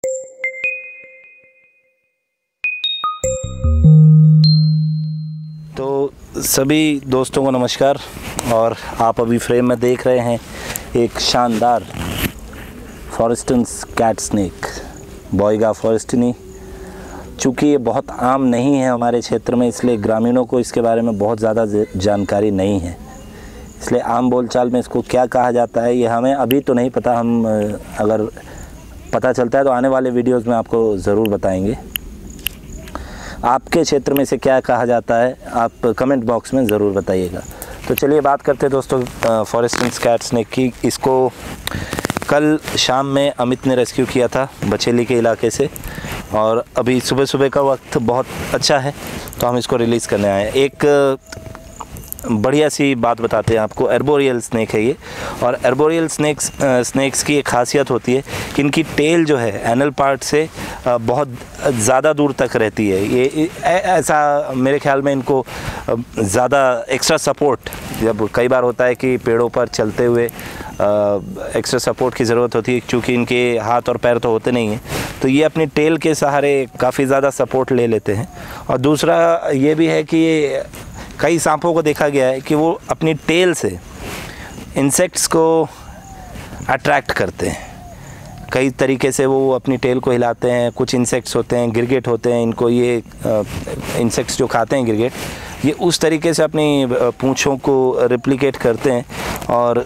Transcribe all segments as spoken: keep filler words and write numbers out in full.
तो सभी दोस्तों को नमस्कार। और आप अभी फ्रेम में देख रहे हैं एक शानदार फॉरेस्टन्स कैट स्नेक, बॉयगा फॉरेस्टिनी। चूँकि ये बहुत आम नहीं है हमारे क्षेत्र में, इसलिए ग्रामीणों को इसके बारे में बहुत ज़्यादा जानकारी नहीं है। इसलिए आम बोलचाल में इसको क्या कहा जाता है ये हमें अभी तो नहीं पता। हम अगर पता चलता है तो आने वाले वीडियोस में आपको ज़रूर बताएंगे। आपके क्षेत्र में इसे क्या कहा जाता है आप कमेंट बॉक्स में ज़रूर बताइएगा। तो चलिए बात करते हैं दोस्तों फॉरेस्टन्स कैट स्नेक की। इसको कल शाम में अमित ने रेस्क्यू किया था बचेली के इलाके से, और अभी सुबह सुबह का वक्त बहुत अच्छा है तो हम इसको रिलीज़ करने आए हैं। एक बढ़िया सी बात बताते हैं आपको, एर्बोरियल स्नेक है ये। और एर्बोरियल स्नेक्स स्नेक्स की एक खासियत होती है कि इनकी टेल जो है एनल पार्ट से बहुत ज़्यादा दूर तक रहती है। ये ऐसा मेरे ख्याल में इनको ज़्यादा एक्स्ट्रा सपोर्ट, जब कई बार होता है कि पेड़ों पर चलते हुए एक्स्ट्रा सपोर्ट की ज़रूरत होती है, क्योंकि इनके हाथ और पैर तो होते नहीं हैं, तो ये अपनी टेल के सहारे काफ़ी ज़्यादा सपोर्ट ले लेते हैं। और दूसरा ये भी है कि ये कई सांपों को देखा गया है कि वो अपनी टेल से इंसेक्ट्स को अट्रैक्ट करते हैं। कई तरीके से वो अपनी टेल को हिलाते हैं। कुछ इंसेक्ट्स होते हैं, गिरगिट होते हैं, इनको ये इंसेक्ट्स जो खाते हैं गिरगिट, ये उस तरीके से अपनी पूंछों को रिप्लिकेट करते हैं, और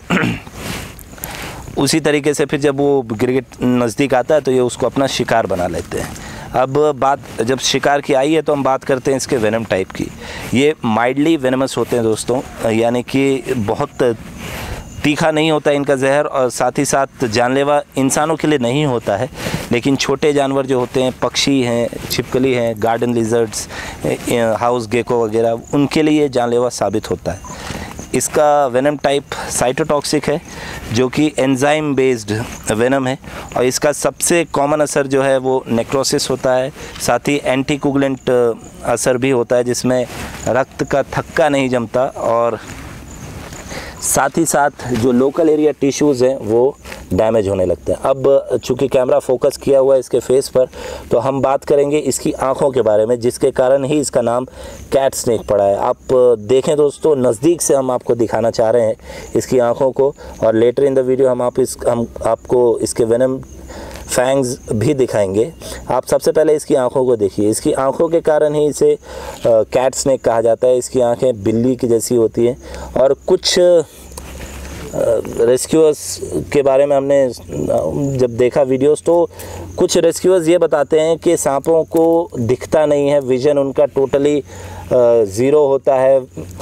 उसी तरीके से फिर जब वो गिरगिट नज़दीक आता है तो ये उसको अपना शिकार बना लेते हैं। अब बात जब शिकार की आई है तो हम बात करते हैं इसके वेनम टाइप की। ये माइल्डली वेनमस होते हैं दोस्तों, यानी कि बहुत तीखा नहीं होता इनका जहर, और साथ ही साथ जानलेवा इंसानों के लिए नहीं होता है, लेकिन छोटे जानवर जो होते हैं, पक्षी हैं, छिपकली हैं, गार्डन लिजर्ड्स, हाउस गेको वगैरह, उनके लिए जानलेवा साबित होता है। इसका वेनम टाइप साइटोटॉक्सिक है, जो कि एंजाइम बेस्ड वेनम है, और इसका सबसे कॉमन असर जो है वो नेक्रोसिस होता है। साथ ही एंटीकोगुलेंट असर भी होता है, जिसमें रक्त का थक्का नहीं जमता, और साथ ही साथ जो लोकल एरिया टिश्यूज़ हैं वो डैमेज होने लगते हैं। अब चूंकि कैमरा फोकस किया हुआ है इसके फेस पर, तो हम बात करेंगे इसकी आंखों के बारे में, जिसके कारण ही इसका नाम कैट स्नेक पड़ा है। आप देखें दोस्तों, नज़दीक से हम आपको दिखाना चाह रहे हैं इसकी आंखों को, और लेटर इन द वीडियो हम आप इस हम आपको इसके वेनम फैंग्स भी दिखाएंगे। आप सबसे पहले इसकी आंखों को देखिए। इसकी आंखों के कारण ही इसे कैट स्नेक कहा जाता है। इसकी आंखें बिल्ली की जैसी होती हैं, और कुछ रेस्क्यूअर्स के बारे में हमने जब देखा वीडियोस, तो कुछ रेस्क्यूअर्स ये बताते हैं कि सांपों को दिखता नहीं है, विजन उनका टोटली ज़ीरो होता है,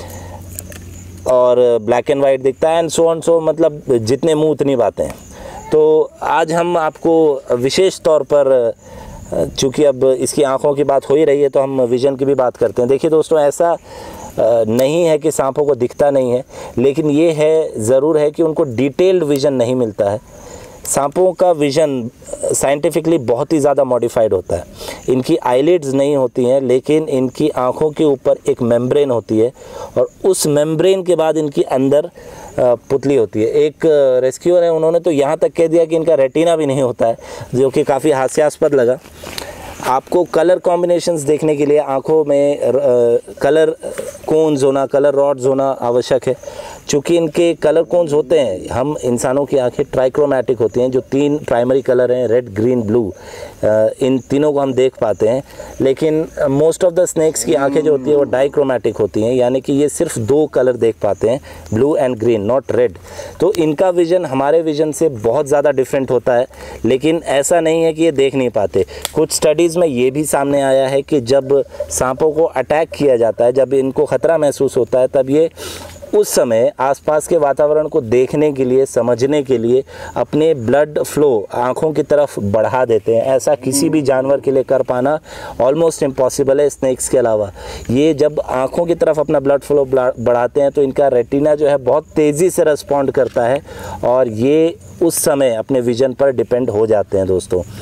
और ब्लैक एंड वाइट दिखता है, एंड सो ऑन सो, मतलब जितने मुँह उतनी बातें। तो आज हम आपको विशेष तौर पर, चूँकि अब इसकी आंखों की बात हो ही रही है, तो हम विज़न की भी बात करते हैं। देखिए दोस्तों, ऐसा नहीं है कि सांपों को दिखता नहीं है, लेकिन ये है ज़रूर है कि उनको डिटेल्ड विज़न नहीं मिलता है। सांपों का विज़न साइंटिफिकली बहुत ही ज़्यादा मॉडिफाइड होता है। इनकी आईलिड्स नहीं होती हैं, लेकिन इनकी आँखों के ऊपर एक मेम्ब्रेन होती है, और उस मेम्ब्रेन के बाद इनकी अंदर पुतली होती है। एक रेस्क्यूअर है, उन्होंने तो यहाँ तक कह दिया कि इनका रेटिना भी नहीं होता है, जो कि काफ़ी हास्यास्पद लगा। आपको कलर कॉम्बिनेशंस देखने के लिए आँखों में कलर कोन्स होना, कलर रॉड्स होना आवश्यक है। चूँकि इनके कलर कोन्स होते हैं, हम इंसानों की आंखें ट्राइक्रोमैटिक होती हैं, जो तीन प्राइमरी कलर हैं, रेड, ग्रीन, ब्लू, इन तीनों को हम देख पाते हैं। लेकिन मोस्ट ऑफ द स्नेक्स की आंखें जो होती है वो डाइक्रोमैटिक होती हैं, यानी कि ये सिर्फ दो कलर देख पाते हैं, blue and green, not red. तो इनका विज़न हमारे विज़न से बहुत ज़्यादा डिफरेंट होता है, लेकिन ऐसा नहीं है कि ये देख नहीं पाते। कुछ स्टडीज़ में ये भी सामने आया है कि जब सांपों को अटैक किया जाता है, जब इनको ख़तरा महसूस होता है, तब ये उस समय आसपास के वातावरण को देखने के लिए, समझने के लिए अपने ब्लड फ्लो आँखों की तरफ बढ़ा देते हैं। ऐसा किसी भी जानवर के लिए कर पाना ऑलमोस्ट इम्पॉसिबल है, स्नेक्स के अलावा। ये जब आँखों की तरफ अपना ब्लड फ्लो बढ़ाते हैं तो इनका रेटिना जो है बहुत तेज़ी से रिस्पॉन्ड करता है, और ये उस समय अपने विज़न पर डिपेंड हो जाते हैं दोस्तों।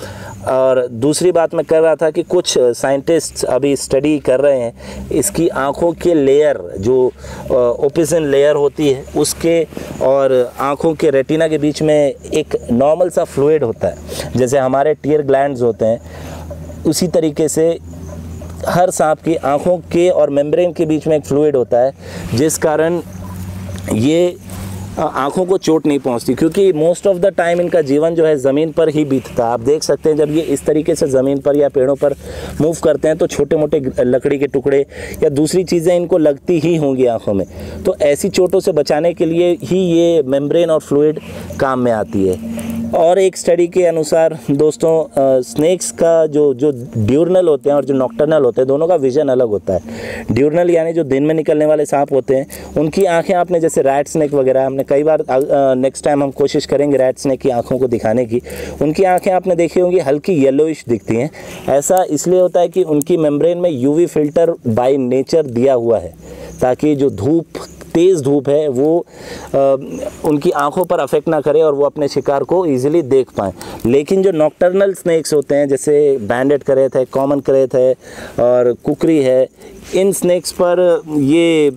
और दूसरी बात मैं कर रहा था कि कुछ साइंटिस्ट्स अभी स्टडी कर रहे हैं इसकी आँखों के लेयर, जो ओपिसन लेयर होती है उसके और आँखों के रेटिना के बीच में एक नॉर्मल सा फ्लूइड होता है, जैसे हमारे टीयर ग्लैंड्स होते हैं उसी तरीके से हर सांप की आँखों के और मेम्ब्रेन के बीच में एक फ्लूइड होता है, जिस कारण ये आँखों को चोट नहीं पहुंचती, क्योंकि मोस्ट ऑफ द टाइम इनका जीवन जो है ज़मीन पर ही बीतता है। आप देख सकते हैं जब ये इस तरीके से ज़मीन पर या पेड़ों पर मूव करते हैं तो छोटे मोटे लकड़ी के टुकड़े या दूसरी चीज़ें इनको लगती ही होंगी आँखों में, तो ऐसी चोटों से बचाने के लिए ही ये मेम्ब्रेन और फ्लूइड काम में आती है। और एक स्टडी के अनुसार दोस्तों स्नेक्स का जो जो ड्यूरनल होते हैं और जो नॉक्टर्नल होते हैं दोनों का विजन अलग होता है। ड्यूरनल यानी जो दिन में निकलने वाले सांप होते हैं उनकी आंखें आपने जैसे रैट स्नेक वगैरह, हमने कई बार नेक्स्ट टाइम हम कोशिश करेंगे रैट स्नेक की आंखों को दिखाने की, उनकी आंखें आपने देखी होंगी हल्की येलोइश दिखती हैं। ऐसा इसलिए होता है कि उनकी मेम्ब्रेन में यूवी फिल्टर बाय नेचर दिया हुआ है, ताकि जो धूप तेज़ धूप है वो आ, उनकी आंखों पर अफेक्ट ना करे और वो अपने शिकार को इजीली देख पाएँ। लेकिन जो नॉक्टर्नल स्नेक्स होते हैं जैसे बैंडेड करेथ है, कॉमन करेथ है और कुकरी है, इन स्नेक्स पर ये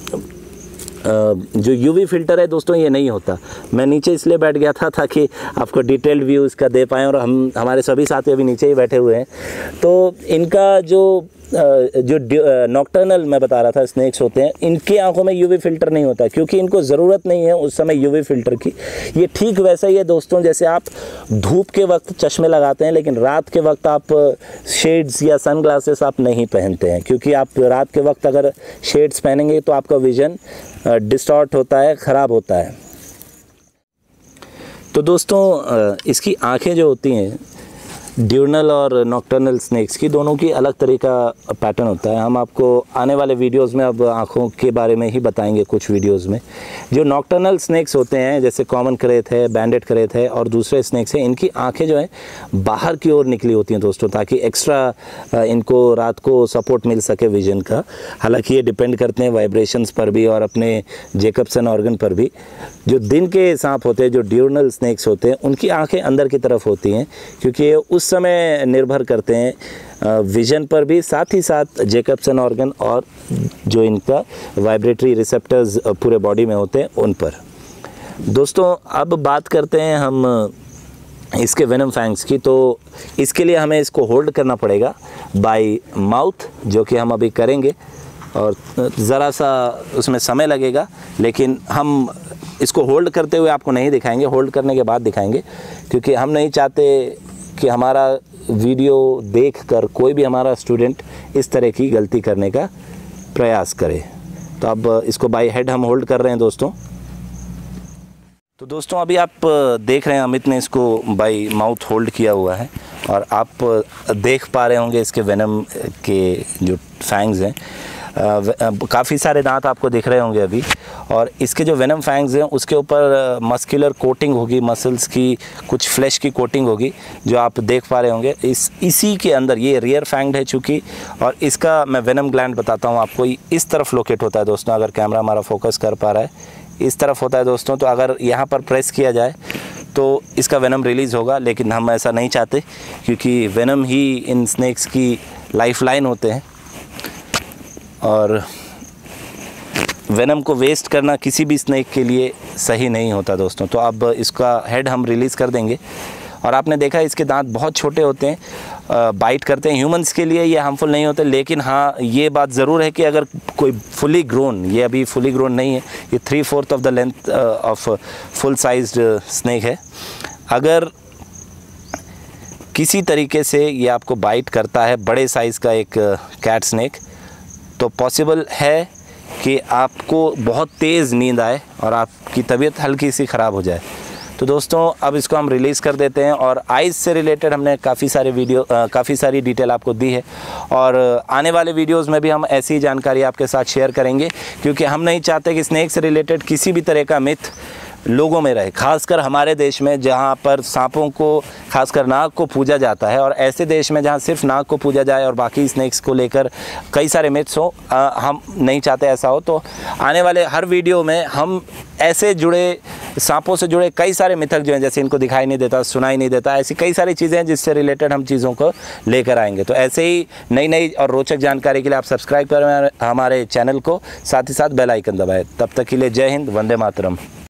जो यूवी फिल्टर है दोस्तों ये नहीं होता। मैं नीचे इसलिए बैठ गया था ताकि आपको डिटेल्ड व्यू इसका दे पाएँ, और हम हमारे सभी साथी अभी नीचे ही बैठे हुए हैं। तो इनका जो जो नॉक्टर्नल मैं बता रहा था स्नेक्स होते हैं, इनकी आंखों में यूवी फिल्टर नहीं होता क्योंकि इनको ज़रूरत नहीं है उस समय यूवी फिल्टर की। ये ठीक वैसा ही है दोस्तों जैसे आप धूप के वक्त चश्मे लगाते हैं लेकिन रात के वक्त आप शेड्स या सनग्लासेस आप नहीं पहनते हैं, क्योंकि आप रात के वक्त अगर शेड्स पहनेंगे तो आपका विज़न डिस्टॉर्ट होता है, ख़राब होता है। तो दोस्तों इसकी आँखें जो होती हैं ड्यूरनल और नॉक्टर्नल स्नेक्स की, दोनों की अलग तरीका पैटर्न होता है। हम आपको आने वाले वीडियोस में अब आँखों के बारे में ही बताएंगे कुछ वीडियोस में। जो नॉक्टर्नल स्नेक्स होते हैं जैसे कॉमन करेथ है, बैंडेड करेथ है और दूसरे स्नेक्स हैं, इनकी आँखें जो है बाहर की ओर निकली होती हैं दोस्तों, ताकि एक्स्ट्रा इनको रात को सपोर्ट मिल सके विजन का। हालांकि ये डिपेंड करते हैं वाइब्रेशंस पर भी और अपने जेकब्सन ऑर्गन पर भी। जो दिन के सांप होते हैं, जो ड्यूरनल स्नेक्स होते हैं, उनकी आँखें अंदर की तरफ होती हैं क्योंकि उस समय निर्भर करते हैं विजन पर भी, साथ ही साथ जेकब्सन ऑर्गन और जो इनका वाइब्रेटरी रिसेप्टर्स पूरे बॉडी में होते हैं उन पर। दोस्तों अब बात करते हैं हम इसके वेनम फैंग्स की। तो इसके लिए हमें इसको होल्ड करना पड़ेगा बाय माउथ, जो कि हम अभी करेंगे, और ज़रा सा उसमें समय लगेगा लेकिन हम इसको होल्ड करते हुए आपको नहीं दिखाएंगे, होल्ड करने के बाद दिखाएंगे, क्योंकि हम नहीं चाहते कि हमारा वीडियो देखकर कोई भी हमारा स्टूडेंट इस तरह की गलती करने का प्रयास करे। तो अब इसको बाय हेड हम होल्ड कर रहे हैं दोस्तों। तो दोस्तों अभी आप देख रहे हैं अमित ने इसको बाय माउथ होल्ड किया हुआ है और आप देख पा रहे होंगे इसके वेनम के जो फैंग्स हैं, काफ़ी सारे दांत आपको दिख रहे होंगे अभी, और इसके जो वेनम फैंग्स हैं उसके ऊपर मस्कुलर कोटिंग होगी, मसल्स की कुछ फ्लैश की कोटिंग होगी जो आप देख पा रहे होंगे। इस इसी के अंदर ये रियर फैंग्ड है चूँकि, और इसका मैं वेनम ग्लैंड बताता हूँ आपको, इस तरफ लोकेट होता है दोस्तों। अगर कैमरा हमारा फोकस कर पा रहा है, इस तरफ होता है दोस्तों। तो अगर यहाँ पर प्रेस किया जाए तो इसका वेनम रिलीज़ होगा, लेकिन हम ऐसा नहीं चाहते क्योंकि वेनम ही इन स्नेक्स की लाइफ लाइन होते हैं और वेनम को वेस्ट करना किसी भी स्नेक के लिए सही नहीं होता दोस्तों। तो अब इसका हेड हम रिलीज़ कर देंगे। और आपने देखा इसके दांत बहुत छोटे होते हैं, बाइट करते हैं। ह्यूमंस के लिए ये हार्मफुल नहीं होते, लेकिन हाँ ये बात ज़रूर है कि अगर कोई फुली ग्रोन, ये अभी फुली ग्रोन नहीं है, ये three fourth of the length of full sized snake है, अगर किसी तरीके से ये आपको बाइट करता है, बड़े साइज़ का एक कैट स्नेक, तो पॉसिबल है कि आपको बहुत तेज़ नींद आए और आपकी तबीयत हल्की सी ख़राब हो जाए। तो दोस्तों अब इसको हम रिलीज़ कर देते हैं। और आइज़ से रिलेटेड हमने काफ़ी सारे वीडियो काफ़ी सारी डिटेल आपको दी है, और आने वाले वीडियोस में भी हम ऐसी ही जानकारी आपके साथ शेयर करेंगे, क्योंकि हम नहीं चाहते कि स्नेक से रिलेटेड किसी भी तरह का मिथ लोगों में रहे, खासकर हमारे देश में जहाँ पर सांपों को, खासकर नाग को पूजा जाता है, और ऐसे देश में जहाँ सिर्फ नाग को पूजा जाए और बाकी स्नेक्स को लेकर कई सारे मिथ्स हो, हम नहीं चाहते ऐसा हो। तो आने वाले हर वीडियो में हम ऐसे जुड़े, सांपों से जुड़े कई सारे मिथक जो हैं, जैसे इनको दिखाई नहीं देता, सुनाई नहीं देता, ऐसी कई सारी चीज़ें हैं जिससे रिलेटेड हम चीज़ों को लेकर आएंगे। तो ऐसे ही नई नई और रोचक जानकारी के लिए आप सब्सक्राइब करें हमारे चैनल को, साथ ही साथ बेल आइकन दबाएं। तब तक के लिए जय हिंद, वंदे मातरम।